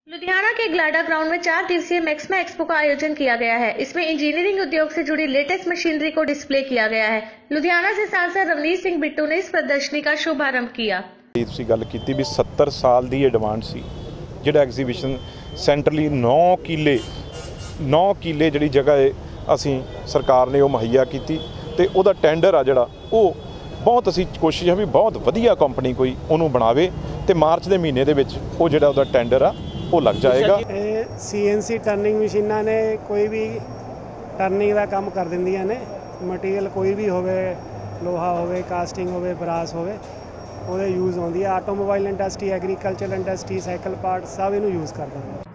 लुधियाना के ग्लाडा ग्राउंड में 4 दिवसीय मैक्समा एक्सपो का आयोजन किया गया है। इसमें इंजीनियरिंग उद्योग से जुड़ी लेटेस्ट मशीनरी को डिस्प्ले किया गया है। लुधियाना से सांसद रवनीत सिंह बिट्टू ने इस प्रदर्शनी का शुभारंभ किया। ਤੁਸੀਂ ਗੱਲ ਕੀਤੀ ਵੀ 70 ਸਾਲ ਦੀ ਇਹ ਡਿਮਾਂਡ ਸੀ ਜਿਹੜਾ ਐਗਜ਼ੀਬਿਸ਼ਨ ਸੈਂਟਰਲੀ 9 ਕਿੱਲੇ ਜਿਹੜੀ ਜਗ੍ਹਾ ਹੈ ਅਸੀਂ ਸਰਕਾਰ ਨੇ ਉਹ ਮੁਹੱਈਆ ਕੀਤੀ ਤੇ ਉਹਦਾ ਟੈਂਡਰ ਆ ਜਿਹੜਾ ਉਹ ਬਹੁਤ ਅਸੀਂ ਕੋਸ਼ਿਸ਼ ਹੈ ਵੀ ਬਹੁਤ ਵਧੀਆ ਕੰਪਨੀ ਕੋਈ ਉਹਨੂੰ ਬਣਾਵੇ ਤੇ ਮਾਰਚ ਦੇ ਮਹੀਨੇ ਦੇ ਵਿੱਚ ਉਹ ਜਿਹੜਾ ਉਹਦਾ ਟੈਂਡਰ ਆ ਉਹ ਲੱਗ ਜਾਏਗਾ। CNC ਟਰਨਿੰਗ ਮਸ਼ੀਨਾਂ ਨੇ ਕੋਈ ਵੀ ਟਰਨਿੰਗ ਦਾ ਕੰਮ ਕਰ ਦਿੰਦੀਆਂ ਨੇ। ਮਟੀਰੀਅਲ ਕੋਈ ਵੀ ਹੋਵੇ, ਲੋਹਾ ਹੋਵੇ, ਕਾਸਟਿੰਗ ਹੋਵੇ, ਬਰਾਸ ਹੋਵੇ, ਉਹਦੇ ਯੂਜ਼ ਹੁੰਦੀ ਹੈ। Automobile industry, agriculture industry, cycle part ਸਭ ਇਹਨੂੰ ਯੂਜ਼ ਕਰਦਾ।